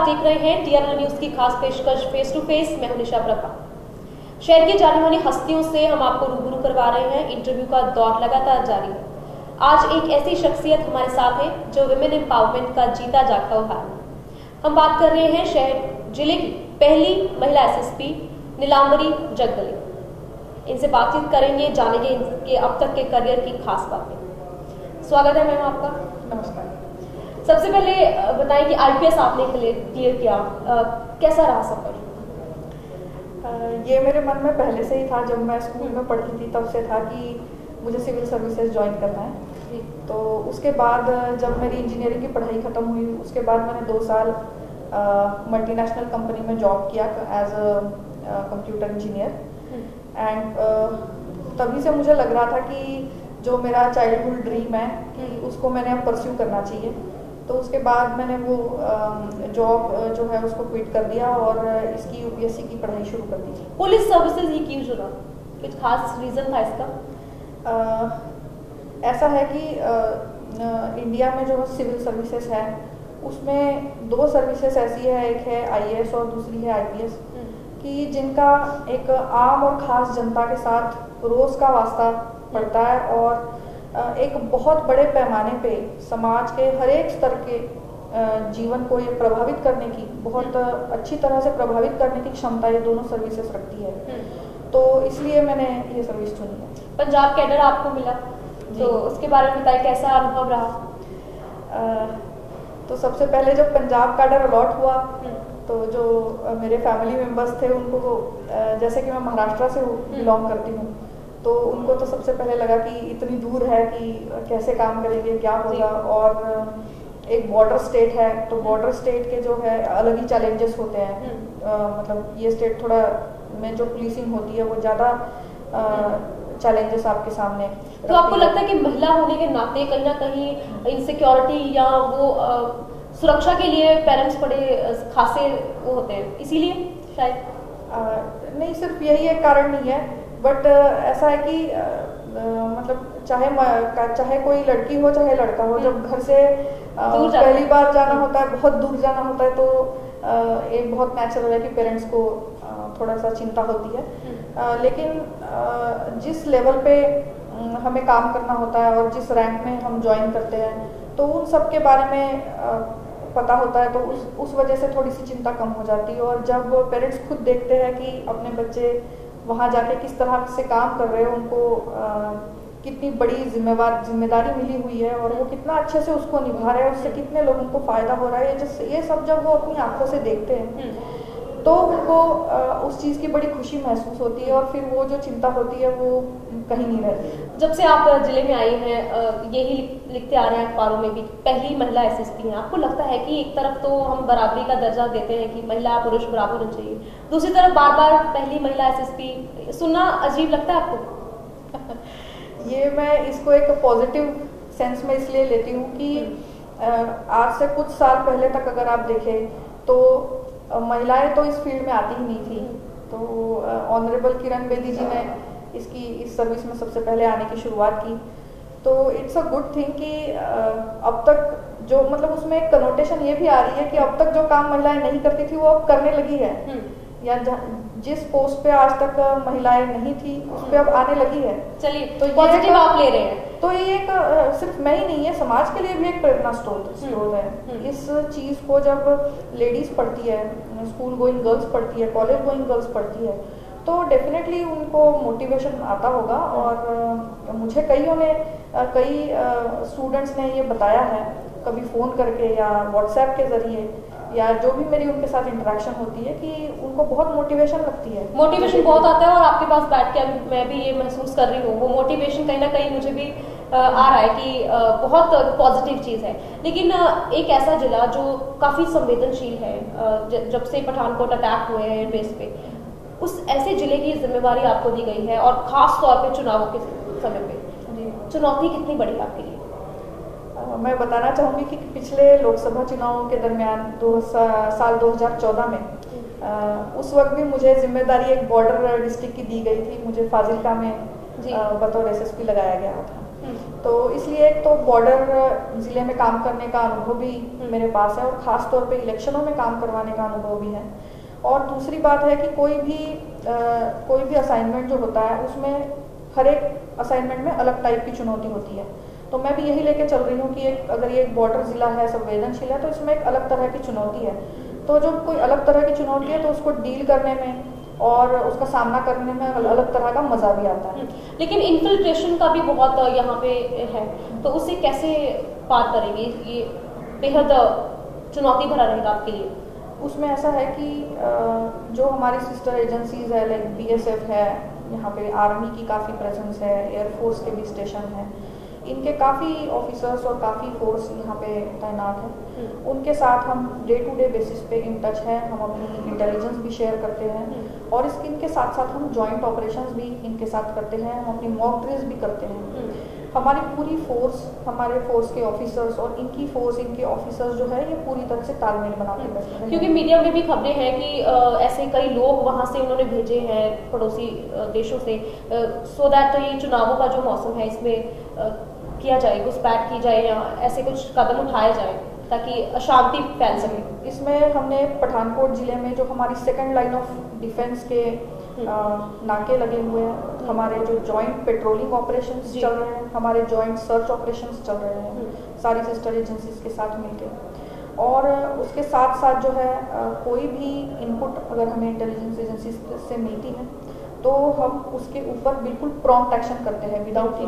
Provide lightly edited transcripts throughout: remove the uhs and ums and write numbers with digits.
देख रहे हैं TRL न्यूज की खास पेशकश फेस टू फेस। मैं हूं निशा प्रभा। शहर की जानी मानी हस्तियों से हम आपको रूबरू करवा रहे हैं। इंटरव्यू का दौर लगातार जारी है। आज एक ऐसी शख्सियत हमारे साथ है जो विमेन एम्पावरमेंट का जीता जागता उदाहरण है। हम बात कर रहे हैं शहर जिले की पहली महिला SSP नीलांबरी जगदले। इनसे बातचीत करेंगे, जानेंगे इनके अब तक के करियर की खास बातें। स्वागत है मैम आपका। नमस्कार। सबसे पहले बताएं कि IPS आपने क्लियर किया, कैसा रहा सफर? ये मेरे मन में पहले से ही था। जब मैं स्कूल में पढ़ती थी तब से था कि मुझे सिविल सर्विसेज ज्वाइन करना है। तो उसके बाद जब मेरी इंजीनियरिंग की पढ़ाई ख़त्म हुई, उसके बाद मैंने 2 साल मल्टीनेशनल कंपनी में जॉब किया as a computer engineer. And तभी से मुझे लग रहा था कि जो मेरा चाइल्डहुड ड्रीम है कि उसको मैंने अब परस्यू करना चाहिए। तो उसके बाद मैंने वो जॉब जो है उसको क्विट कर दिया और इसकी UPSC की पढ़ाई शुरू कर दी। पुलिस सर्विसेज ही क्यों चुना? कुछ खास रीजन था इसका? ऐसा है कि इंडिया में जो सिविल सर्विसेज है उसमें 2 सर्विसेज ऐसी है, एक है IAS और दूसरी है IPS, कि जिनका एक आम और ख़ास जनता के साथ रोज़ का वास्ता पड़ता है और एक बहुत बड़े पैमाने पे समाज के हर एक स्तर के जीवन को ये प्रभावित करने की, बहुत अच्छी तरह से प्रभावित करने की क्षमता ये दोनों सर्विसेज रखती है। तो इसलिए मैंने ये सर्विस चुनी है। पंजाब कैडर आपको मिला, तो उसके बारे में बताइए, कैसा अनुभव रहा? तो सबसे पहले जब पंजाब कैडर अलॉट हुआ तो जो मेरे फैमिली मेम्बर्स थे उनको, जैसे कि मैं महाराष्ट्र से बिलोंग करती हूँ, तो उनको तो सबसे पहले लगा कि इतनी दूर है कि कैसे काम करेंगे, क्या होगा। और एक बॉर्डर स्टेट है, तो बॉर्डर स्टेट के जो है अलग ही चैलेंजेस होते हैं। मतलब ये स्टेट थोड़ा में जो पुलिसिंग होती है वो ज़्यादा चैलेंजेस आपके सामने। तो आपको लगता है कि महिला होने के नाते कहीं ना कहीं इनसिक्योरिटी या वो सुरक्षा के लिए पेरेंट्स बड़े खासे वो होते हैं, इसीलिए शायद? नहीं, सिर्फ यही एक कारण नहीं है, बट ऐसा है कि मतलब चाहे कोई लड़की हो चाहे लड़का हो, जब घर से पहली बार जाना होता है, बहुत दूर जाना होता है, तो एक बहुत नेचुरल है कि पेरेंट्स को थोड़ा सा चिंता होती है। लेकिन जिस लेवल पे हमें काम करना होता है और जिस रैंक में हम ज्वाइन करते हैं, तो उन सब के बारे में पता होता है, तो उस वजह से थोड़ी सी चिंता कम हो जाती है। और जब पेरेंट्स खुद देखते हैं कि अपने बच्चे वहाँ जाके किस तरह से काम कर रहे हैं, उनको कितनी बड़ी जिम्मेदारी मिली हुई है और वो कितना अच्छे से उसको निभा रहे हैं, उससे कितने लोगों को फ़ायदा हो रहा है, ये सब जब वो अपनी आंखों से देखते हैं तो उनको उस चीज़ की बड़ी खुशी महसूस होती है और फिर वो जो चिंता होती है वो कहीं नहीं रहती। जब से आप जिले में आई हैं, यही लिखते आ रहे हैं अखबारों में भी, पहली महिला SSP हैं। आपको लगता है कि एक तरफ तो हम बराबरी का दर्जा देते हैं कि महिला पुरुष बराबर होना चाहिए, दूसरी तरफ बार बार पहली महिला SSP सुनना अजीब लगता है आपको? ये मैं इसको एक पॉजिटिव सेंस में इसलिए लेती हूँ कि आज से कुछ साल पहले तक अगर आप देखें तो महिलाएं तो इस फील्ड में आती ही नहीं थी। तो ऑनरेबल किरण बेदी जी ने इस सर्विस में सबसे पहले आने की शुरुआत की। तो इट्स अ गुड थिंग कि अब तक जो, मतलब उसमें एक कनोटेशन ये भी आ रही है कि अब तक जो काम महिलाएं नहीं करती थी वो अब करने लगी है, या जिस पोस्ट पे आज तक महिलाएं नहीं थी उस पे अब आने लगी है। चलिए, तो पॉजिटिव आप ले रहे हैं। तो ये एक सिर्फ मैं ही नहीं है, समाज के लिए भी एक प्रेरणा स्रोत है। इस चीज़ को जब लेडीज पढ़ती है, स्कूल गोइंग गर्ल्स पढ़ती है, कॉलेज गोइंग गर्ल्स पढ़ती है, तो डेफिनेटली उनको मोटिवेशन आता होगा। और मुझे कई स्टूडेंट्स ने ये बताया है, कभी फ़ोन करके या व्हाट्सएप के ज़रिए या जो भी मेरी उनके साथ इंटरेक्शन होती है, कि उनको बहुत मोटिवेशन लगती है। मोटिवेशन बहुत आता है और आपके पास बैठ के मैं भी ये महसूस कर रही हूँ, वो मोटिवेशन कहीं ना कहीं मुझे भी आ रहा है कि बहुत पॉजिटिव चीज़ है। लेकिन एक ऐसा जिला जो काफ़ी संवेदनशील है, जब से पठानकोट अटैक हुए हैं एयरबेस पे, उस ऐसे जिले की जिम्मेवारी आपको दी गई है और ख़ास तौर पे चुनावों के समय पे चुनौती कितनी बड़ी आपके लिए? मैं बताना चाहूँगी कि पिछले लोकसभा चुनावों के दरमियान साल 2014 में उस वक्त भी मुझे जिम्मेदारी एक बॉर्डर डिस्ट्रिक्ट की दी गई थी। मुझे फाजिलका में बतौर SSP लगाया गया था। तो इसलिए एक तो बॉर्डर ज़िले में काम करने का अनुभव भी मेरे पास है और ख़ास तौर पे इलेक्शनों में काम करवाने का अनुभव भी है। और दूसरी बात है कि कोई भी असाइनमेंट जो होता है उसमें हर एक असाइनमेंट में अलग टाइप की चुनौती होती है। तो मैं भी यही लेके चल रही हूँ कि अगर ये एक बॉर्डर ज़िला है, संवेदनशील है, तो इसमें एक अलग तरह की चुनौती है। तो जो कोई अलग तरह की चुनौती है तो उसको डील करने में और उसका सामना करने में अलग तरह का मजा भी आता है। लेकिन इन्फिल्ट्रेशन का भी बहुत यहाँ पे है, तो उसे कैसे पार करेंगे? ये बेहद चुनौती भरा रहेगा आपके लिए। उसमें ऐसा है कि जो हमारी सिस्टर एजेंसीज है, लाइक BSF है, यहाँ पे आर्मी की काफ़ी प्रेजेंस है, एयरफोर्स के भी स्टेशन हैं, इनके काफ़ी ऑफिसर्स और काफ़ी फोर्स यहाँ पे तैनात है। उनके साथ हम डे टू डे बेसिस पे इन टच हैं, हम अपनी इंटेलिजेंस भी शेयर करते हैं और इनके साथ साथ हम जॉइंट ऑपरेशंस भी इनके साथ करते हैं, हम अपनी मॉक ड्रिल्स भी करते हैं। हमारी पूरी फोर्स, हमारे फोर्स के ऑफिसर्स और इनकी फोर्स, इनके ऑफिसर्स जो है, ये पूरी तरह से तालमेल बना के करते हैं। क्योंकि मीडिया में भी खबरें हैं कि ऐसे कई लोग वहाँ से उन्होंने भेजे हैं पड़ोसी देशों से, सो दैट ये चुनावों का जो मौसम है इसमें किया जाए, घुसपैठ की जाए या ऐसे कुछ कदम उठाए जाए ताकि अशांति फैल सके। इसमें हमने पठानकोट जिले में जो हमारी सेकंड लाइन ऑफ डिफेंस के नाके लगे हुए हैं, हमारे जो जॉइंट पेट्रोलिंग ऑपरेशंस चल रहे हैं, हमारे जॉइंट सर्च ऑपरेशंस चल रहे हैं सारी सिस्टर एजेंसीज के साथ मिलकर। और उसके साथ साथ जो है कोई भी इनपुट अगर हमें इंटेलिजेंस एजेंसीज से मिलती है तो हम उसके ऊपर बिल्कुल प्रॉम्प्ट एक्शन करते हैं विदाउट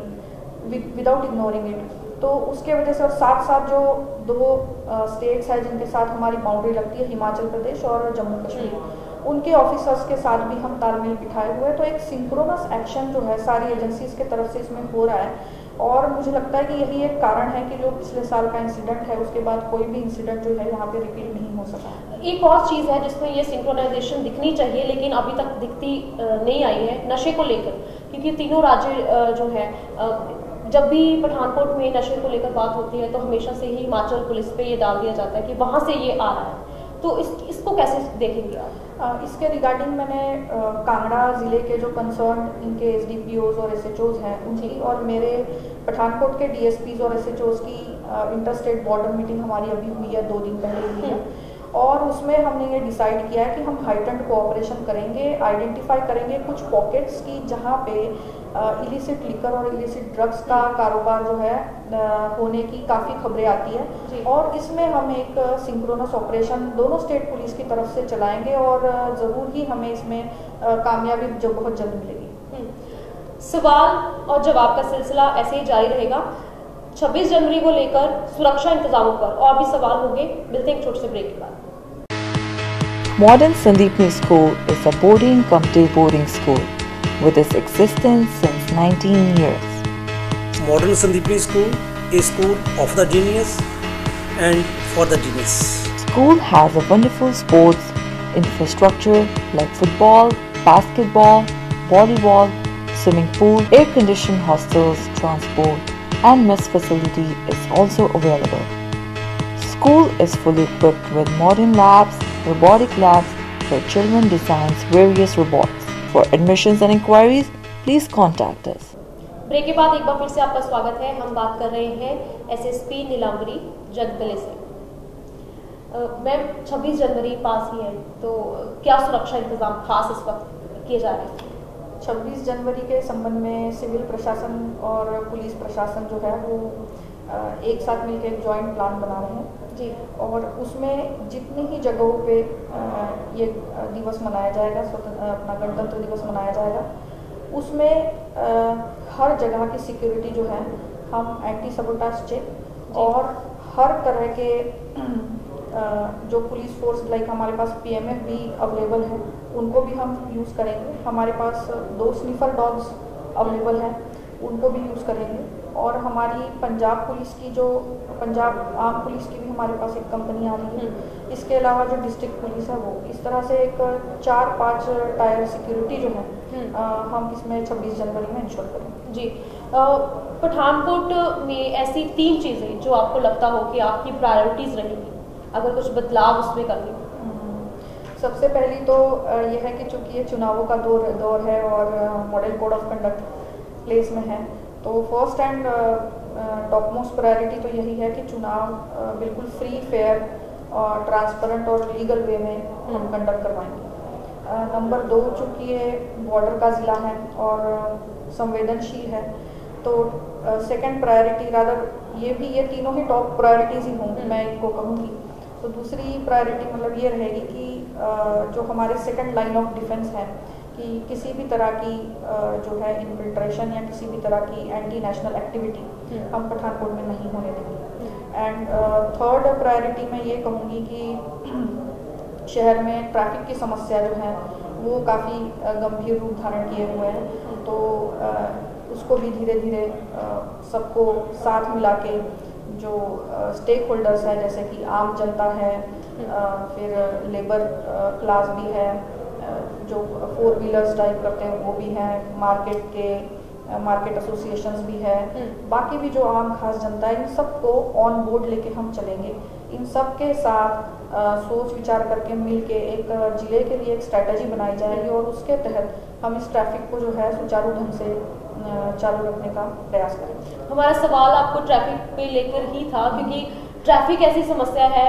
इग्नोरिंग इट। तो उसके वजह से और साथ साथ जो दो स्टेट्स हैं जिनके साथ हमारी बाउंड्री लगती है, हिमाचल प्रदेश और जम्मू कश्मीर, उनके ऑफिसर्स के साथ भी हम तालमेल बिठाए हुए हैं। तो एक सिंक्रोनस एक्शन जो है सारी एजेंसीज के तरफ से इसमें हो रहा है और मुझे लगता है कि यही एक कारण है कि जो पिछले साल का इंसिडेंट है उसके बाद कोई भी इंसिडेंट जो है यहाँ पे रिपीट नहीं हो सका। एक और चीज़ है जिसमें ये सिंक्रोनाइजेशन दिखनी चाहिए लेकिन अभी तक दिखती नहीं आई है, नशे को लेकर। क्योंकि तीनों राज्य जो है जब भी पठानकोट में नशे को लेकर बात होती है तो हमेशा से ही हिमाचल पुलिस पे ये डाल दिया जाता है कि वहाँ से ये आ रहा है। तो इसको कैसे देखेंगे आप? इसके रिगार्डिंग मैंने कांगड़ा ज़िले के जो कंसर्न इनके SDPOs और SHOs हैं उनकी और मेरे पठानकोट के DSPs और SHOs की इंटर-स्टेट बॉर्डर मीटिंग हमारी अभी हुई है, 2 दिन पहले हुई है। और उसमें हमने ये डिसाइड किया है कि हम हाइटेंड कोऑपरेशन करेंगे, आइडेंटिफाई करेंगे कुछ पॉकेट्स की जहाँ पे इलिसिट लिकर और इलिसिट ड्रग्स का कारोबार जो है होने की काफ़ी खबरें आती है और इसमें हम एक सिंक्रोनस ऑपरेशन दोनों स्टेट पुलिस की तरफ से चलाएंगे और ज़रूर ही हमें इसमें कामयाबी जो बहुत जल्द मिलेगी। सवाल और जवाब का सिलसिला ऐसे ही जारी रहेगा। 26 जनवरी को लेकर सुरक्षा इंतजामों पर और भी सवाल होंगे। मिलते हैं एक छोटे से ब्रेक के बाद। Modern Sandeepni School is a boarding cum day boarding school with its existence since 19 years. Modern Sandeepni School is school of the genius and for the genius. School has a wonderful sports infrastructure like football, basketball, volleyball, swimming pool, air-conditioned hostels, transport, and mess facility is also available. School is fully equipped with modern labs, robotic labs where children designs various robots. For admissions and inquiries, please contact us. Break के बाद एक बार फिर से आपका स्वागत है। हम बात कर रहे हैं SSP नीलांबरी जगदले से। मैम, 26 जनवरी पास ही है, तो क्या सुरक्षा इंतजाम खास इस वक्त किए जा रहे हैं? 26 जनवरी के संबंध में सिविल प्रशासन और पुलिस प्रशासन जो है वो एक साथ मिलकर एक जॉइंट प्लान बना रहे हैं जी। और उसमें जितनी ही जगहों पे ये दिवस मनाया जाएगा, अपना गणतंत्र दिवस मनाया जाएगा, उसमें हर जगह की सिक्योरिटी जो है हम एंटी सबोटाज चेक और हर तरह के जो पुलिस फोर्स लाइक हमारे पास PMF भी अवेलेबल है उनको भी हम यूज़ करेंगे। हमारे पास 2 स्निफर डॉग्स अवेलेबल हैं, उनको भी यूज़ करेंगे। और हमारी पंजाब पुलिस की जो पंजाब आर्म पुलिस की भी हमारे पास एक कंपनी आ रही है। इसके अलावा जो डिस्ट्रिक्ट पुलिस है वो इस तरह से एक 4-5 टायर सिक्योरिटी जो है हम इसमें 26 जनवरी में इंश्योर करेंगे जी। पठानकोट में ऐसी 3 चीज़ें जो आपको लगता हो कि आपकी प्रायोरिटीज़ रहेंगी अगर कुछ बदलाव उसमें करने? सबसे पहली तो यह है कि चूंकि ये चुनावों का दौर है और model code of conduct place में है, तो first and top most priority तो यही है कि चुनाव बिल्कुल फ्री, फेयर और ट्रांसपेरेंट और लीगल वे में हम कंडक्ट करवाएंगे। नंबर 2, चूँकि ये बॉर्डर का ज़िला है और संवेदनशील है, तो सेकंड प्रायोरिटी रादर ये तीनों ही टॉप प्रायोरिटीज़ ही होंगी, मैं इनको कहूँगी। तो दूसरी प्रायोरिटी मतलब ये रहेगी कि जो हमारे सेकंड लाइन ऑफ डिफेंस है कि किसी भी तरह की जो है इन्फिल्ट्रेशन या किसी भी तरह की एंटी नेशनल एक्टिविटी हम पठानकोट में नहीं होने देंगे। एंड थर्ड प्रायोरिटी मैं ये कहूँगी कि शहर में ट्रैफिक की समस्या जो है वो काफ़ी गंभीर रूप धारण किए हुए हैं, तो उसको भी धीरे धीरे सबको साथ मिला के जो स्टेक होल्डर्स है, जैसे कि आम जनता है, फिर लेबर क्लास भी है, जो 4 व्हीलर्स ड्राइव करते हैं वो भी हैं, मार्केट एसोसिएशंस भी है, बाकी भी जो आम खास जनता है, इन सबको ऑन बोर्ड लेके हम चलेंगे। इन सब के साथ सोच विचार करके मिल के एक जिले के लिए एक स्ट्रैटेजी बनाई जाएगी और उसके तहत हम इस ट्रैफिक को जो है सुचारू ढंग से चालू रखने का प्रयास करेंगे। हमारा सवाल आपको ट्रैफिक पे लेकर ही था, क्योंकि ट्रैफिक ऐसी समस्या है,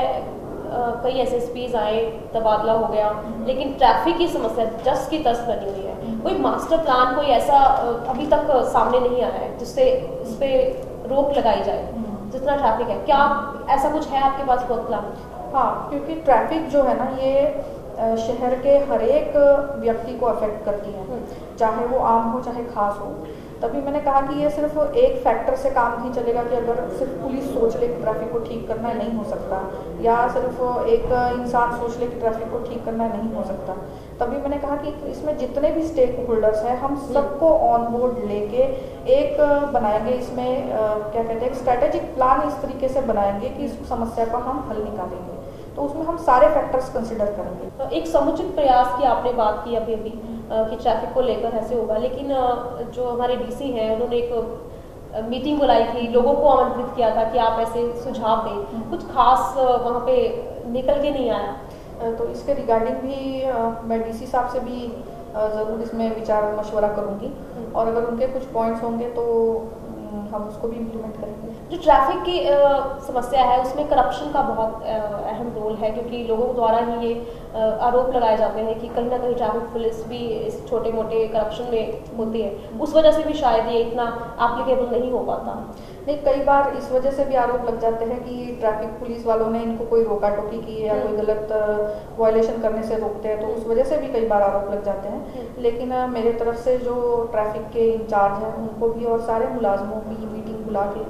कई SSPs आए, तबादला हो गया, लेकिन ट्रैफिक की समस्या जस की तस बनी हुई है। कोई मास्टर प्लान कोई ऐसा अभी तक सामने नहीं आया है जिससे इस पे रोक लगाई जाए जितना ट्रैफिक है। क्या ऐसा कुछ है आपके पास बहुत प्लान? हाँ, क्योंकि ट्रैफिक जो है ना ये शहर के हर एक व्यक्ति को अफेक्ट करती है, चाहे वो आम हो चाहे खास हो। तभी मैंने कहा कि ये सिर्फ एक फैक्टर से काम नहीं चलेगा कि अगर सिर्फ पुलिस सोच ले कि ट्रैफिक को ठीक करना नहीं हो सकता, या सिर्फ एक इंसान सोच ले कि ट्रैफिक को ठीक करना नहीं हो सकता। तभी मैंने कहा कि इसमें जितने भी स्टेक होल्डर्स हैं हम सबको ऑन बोर्ड लेके एक बनाएंगे, इसमें क्या कहते हैं, एक स्ट्रैटेजिक प्लान इस तरीके से बनाएंगे कि इस समस्या का हम हल निकालेंगे। तो उसमें हम सारे फैक्टर्स कंसिडर करेंगे। तो एक समुचित प्रयास की आपने बात की अभी कि ट्रैफिक को लेकर ऐसे होगा, लेकिन जो हमारे DC हैं उन्होंने एक मीटिंग बुलाई थी, लोगों को आमंत्रित किया था कि आप ऐसे सुझाव दें, कुछ खास वहाँ पे निकल के नहीं आया। तो इसके रिगार्डिंग भी मैं DC साहब से भी ज़रूर इसमें विचार मशवरा करूँगी, और अगर उनके कुछ पॉइंट्स होंगे तो हम उसको भी इम्प्लीमेंट करेंगे। जो ट्रैफिक की समस्या है उसमें करप्शन का बहुत अहम रोल है, क्योंकि लोगों द्वारा ही ये आरोप लगाए जाते हैं कि कहीं ना कहीं ट्रैफिक पुलिस भी इस छोटे मोटे करप्शन में होती है, उस वजह से भी शायद ये इतना एप्लीकेबल नहीं हो पाता। नहीं, कई बार इस वजह से भी आरोप लग जाते हैं कि ट्रैफिक पुलिस वालों ने इनको कोई रोका टोकी की है या कोई गलत वायलेशन करने से रोकते हैं, तो उस वजह से भी कई बार आरोप लग जाते हैं। लेकिन मेरे तरफ से जो ट्रैफिक के इंचार्ज हैं उनको भी और सारे मुलाजमों की मीटिंग बुला के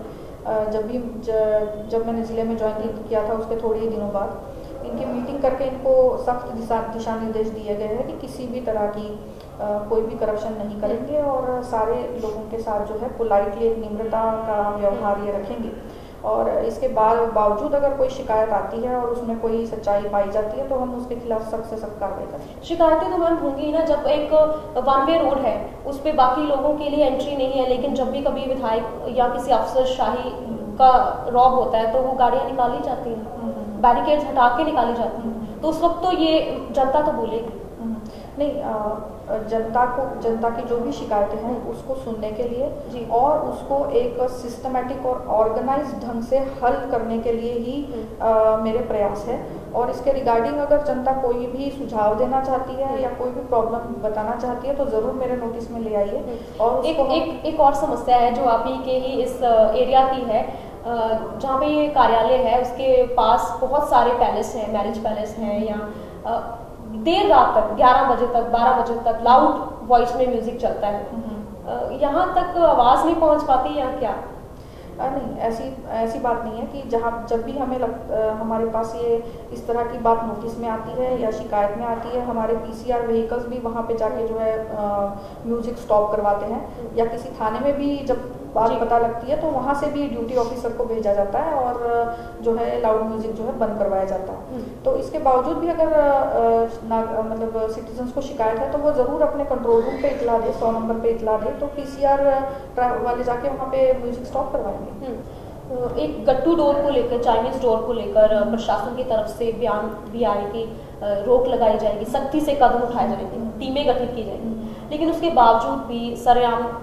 जब मैंने ज़िले में ज्वाइन किया था उसके थोड़े ही दिनों बाद इनकी मीटिंग करके इनको सख्त दिशा निर्देश दिए गए हैं कि किसी भी तरह की कोई भी करप्शन नहीं करेंगे और सारे लोगों के साथ जो है पोलाइटली एक निम्रता का व्यवहार ये रखेंगे। और इसके बावजूद अगर कोई शिकायत आती है और उसमें कोई सच्चाई पाई जाती है तो हम उसके खिलाफ सख्त से सख्त कार्रवाई करेंगे। शिकायतें तो मैम होंगी ना, जब एक 1 वे रोड है उस पर बाकी लोगों के लिए एंट्री नहीं है, लेकिन जब भी कभी विधायक या किसी अफसरशाही का रौब होता है तो वो गाड़ियाँ निकाली जाती हैं, बैरिकेड्स हटा के निकाली जाती हैं, तो उस वक्त तो ये जनता तो बोलेगी नहीं। जनता की जो भी शिकायतें हैं उसको सुनने के लिए और उसको एक सिस्टमैटिक और ऑर्गेनाइज्ड ढंग से हल करने के लिए ही मेरे प्रयास है। और इसके रिगार्डिंग अगर जनता कोई भी सुझाव देना चाहती है या कोई भी प्रॉब्लम बताना चाहती है तो ज़रूर मेरे नोटिस में ले आइए। और एक और समस्या है जो आप ही के ही इस एरिया की है, जहाँ पे ये कार्यालय है उसके पास बहुत सारे पैलेस हैं, मैरिज पैलेस हैं, या देर रात तक 11 बजे तक 12 बजे तक लाउड वॉइस में म्यूजिक चलता है। यहाँ तक आवाज़ नहीं पहुँच पाती या क्या? नहीं, ऐसी बात नहीं है कि जब भी हमारे पास ये इस तरह की बात नोटिस में आती है या शिकायत में आती है, हमारे PCR व्हीकल्स भी वहाँ पे जाके जो है म्यूजिक स्टॉप करवाते हैं, या किसी थाने में भी जब बात पता लगती है तो वहाँ से भी ड्यूटी ऑफिसर को भेजा जाता है और जो है लाउड म्यूजिक जो है बंद करवाया जाता है। तो इसके बावजूद भी अगर मतलब सिटीजन्स को शिकायत है तो वो ज़रूर अपने कंट्रोल रूम पे इतला दे, 100 नंबर पे इतला दे, तो PCR वाले जाके वहाँ पे म्यूजिक स्टॉप करवाएंगे। एक गट्टू डोर को लेकर, चाइनीज डोर को लेकर प्रशासन की तरफ से बयान भी आए कि रोक लगाई जाएगी, सख्ती से कदम उठाए जाएंगे, टीमें गठित की जाएंगी, लेकिन उसके बावजूद भी सरेआम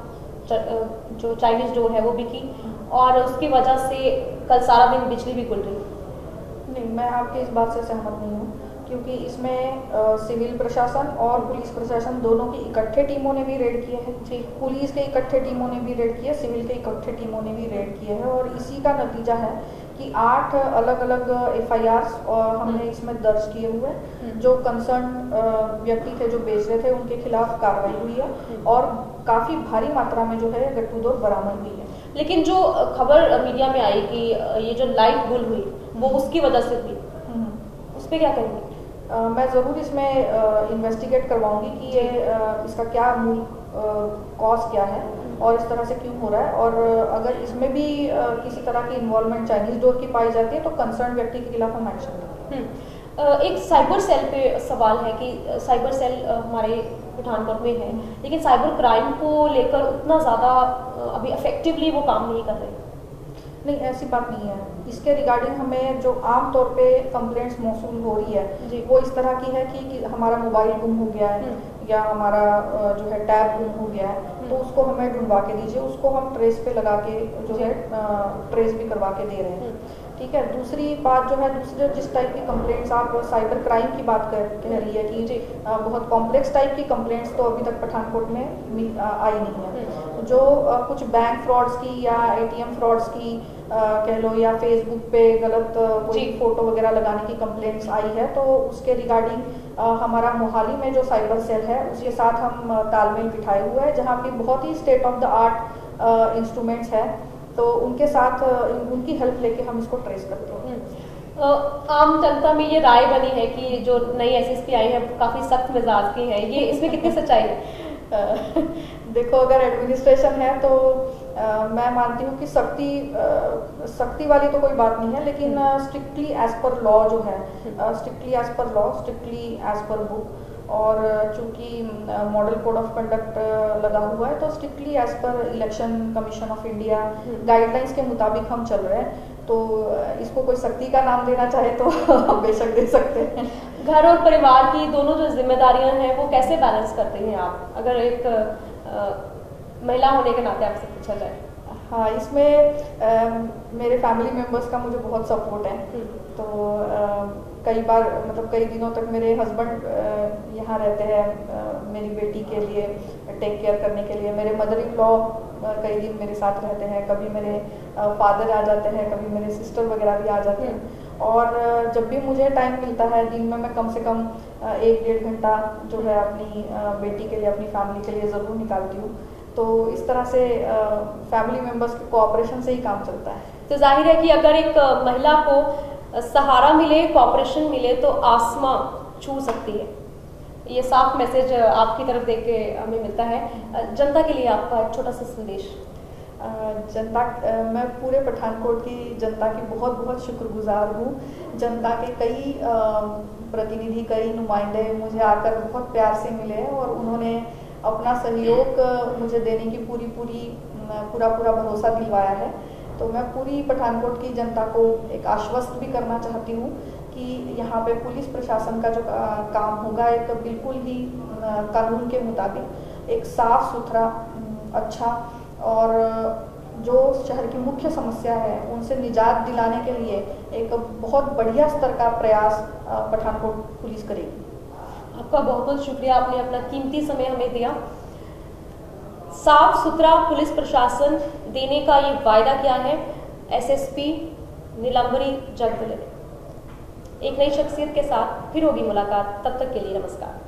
जो चाइनीज डोर है वो बिकी और उसकी वजह से कल सारा दिन बिजली भी गुल रही। नहीं, मैं आपकी इस बात से सहमत नहीं हूँ, क्योंकि इसमें सिविल प्रशासन और पुलिस प्रशासन दोनों की इकट्ठे टीमों ने भी रेड किए हैं जी। पुलिस के इकट्ठे टीमों ने भी रेड किया, सिविल के इकट्ठे टीमों ने भी रेड किए हैं और इसी का नतीजा है कि 8 अलग अलग FIRs हमने इसमें दर्ज किए हुए हैं। जो कंसर्न व्यक्ति थे जो बेच रहे थे उनके खिलाफ कार्रवाई हुई है और काफ़ी भारी मात्रा में जो है गट्टू दौर बरामद हुई है। लेकिन जो खबर मीडिया में आई कि ये जो लाइट गुल हुई वो उसकी वजह से हुई, उस पर क्या कहेंगे? मैं ज़रूर इसमें इन्वेस्टिगेट करवाऊंगी कि ये इसका क्या मूल कॉज क्या है और इस तरह से क्यों हो रहा है, और अगर इसमें भी किसी तरह की इन्वॉल्वमेंट चाइनीज डोर की पाई जाती है तो कंसर्न व्यक्ति के खिलाफ हम एक्शन लेंगे। एक साइबर सेल पे सवाल है कि साइबर सेल हमारे पठानकोट में है, लेकिन साइबर क्राइम को लेकर उतना ज़्यादा अभी इफेक्टिवली वो काम नहीं कर रहे। नहीं, ऐसी बात नहीं है। इसके रिगार्डिंग हमें जो आम तौर पे कंप्लेंट्स मौसूल हो रही है वो इस तरह की है कि हमारा मोबाइल गुम हो गया है या हमारा जो है टैब गुम हो गया है, तो उसको हमें ढूंढवा के दीजिए, उसको हम ट्रेस पे लगा के जो है ट्रेस भी करवा के दे रहे हैं। ठीक है। दूसरी बात जो है, दूसरे जिस टाइप की कंप्लेंट्स आप साइबर क्राइम की बात कह रही है कि बहुत कॉम्प्लेक्स टाइप की कंप्लेंट्स तो अभी तक पठानकोट में आई नहीं है। जो कुछ बैंक फ्रॉड्स की या ATM फ्रॉड्स की कह लो या फेसबुक पे गलत कोई फोटो वगैरह लगाने की कंप्लेंट्स आई है, तो उसके रिगार्डिंग हमारा मोहाली में जो साइबर सेल है उसके साथ हम तालमेल बिठाए हुए हैं, जहाँ पे बहुत ही state of the art instruments है, तो उनके साथ उनकी हेल्प लेके हम इसको ट्रेस करते हैं। आम जनता में ये राय बनी है कि जो नई SSP आई है काफी सख्त मिजाज की है, ये इसमें कितनी सच्चाई है? देखो, अगर एडमिनिस्ट्रेशन है तो मैं मानती हूँ कि सख्ती वाली तो कोई बात नहीं है, लेकिन स्ट्रिक्टली एज पर लॉ जो है, strictly as per law, strictly as per book, और चूंकि मॉडल कोड ऑफ कंडक्ट लगा हुआ है तो strictly as per Election Commission of India guidelines के मुताबिक हम चल रहे हैं। तो इसको कोई सख्ती का नाम देना चाहे तो बेशक दे सकते हैं। घर और परिवार की दोनों जो जिम्मेदारियां हैं वो कैसे बैलेंस करते हैं आप, अगर एक महिला होने के नाते आपसे पूछा जाए? हाँ, इसमें मेरे फैमिली मेम्बर्स का मुझे बहुत सपोर्ट है। तो कई बार मतलब कई दिनों तक मेरे हस्बैंड यहाँ रहते हैं मेरी बेटी के लिए टेक केयर करने के लिए। मेरे मदर इन लॉ कई दिन मेरे साथ रहते हैं, कभी मेरे फादर आ जाते हैं, कभी मेरे सिस्टर वगैरह भी आ जाते हैं। और जब भी मुझे टाइम मिलता है दिन में, मैं कम से कम 1-1.5 घंटा जो है अपनी बेटी के लिए, अपनी फैमिली के लिए ज़रूर निकालती हूँ। तो इस तरह से फैमिली मेम्बर्स के कोऑपरेशन से ही काम चलता है। तो जाहिर है कि अगर एक महिला को सहारा मिले, कोऑपरेशन मिले तो आसमां छू सकती है। ये साफ मैसेज आपकी तरफ देख के हमें मिलता है। जनता के लिए आपका एक छोटा सा संदेश। मैं पूरे पठानकोट की जनता की बहुत बहुत शुक्रगुजार हूँ। जनता के कई प्रतिनिधि, कई नुमाइंदे मुझे आकर बहुत प्यार से मिले और उन्होंने अपना सहयोग मुझे देने की पूरा भरोसा दिलवाया है। तो मैं पूरी पठानकोट की जनता को एक आश्वस्त भी करना चाहती हूँ कि यहाँ पे पुलिस प्रशासन का जो काम होगा एक बिल्कुल ही कानून के मुताबिक, एक साफ सुथरा, अच्छा, और जो शहर की मुख्य समस्या है उनसे निजात दिलाने के लिए एक बहुत बढ़िया स्तर का प्रयास पठानकोट पुलिस करेगी। आपका बहुत बहुत शुक्रिया, आपने अपना कीमती समय हमें दिया। साफ सुथरा पुलिस प्रशासन देने का ये वायदा किया है SSP नीलांबरी जगदले ने। एक नई शख्सियत के साथ फिर होगी मुलाकात, तब तक के लिए नमस्कार।